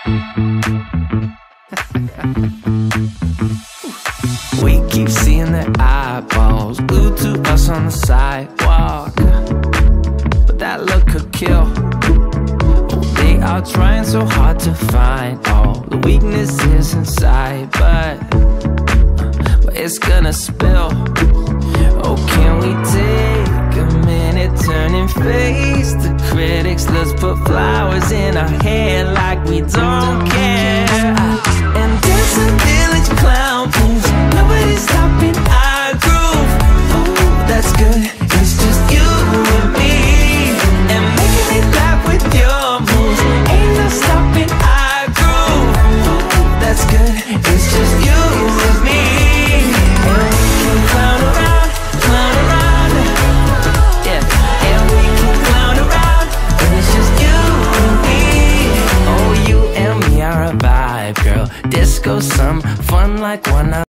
We keep seeing their eyeballs glued to us on the sidewalk, but that look could kill. Oh, they are trying so hard to find all the weaknesses inside, but it's gonna spill. Oh, can we take a minute, turn and face the critics? Let's put flowers in our hair like we don't care. And dance a village clown moves, nobody's stopping our groove. Ooh, that's good, it's just you and me. And making me laugh with your moves, ain't no stopping our groove. Ooh, that's good, it's just you and me. And we can clown around, yeah. And we can clown around, and it's just you and me. Oh, you and me are a vibe, girl. Disco, some fun like one.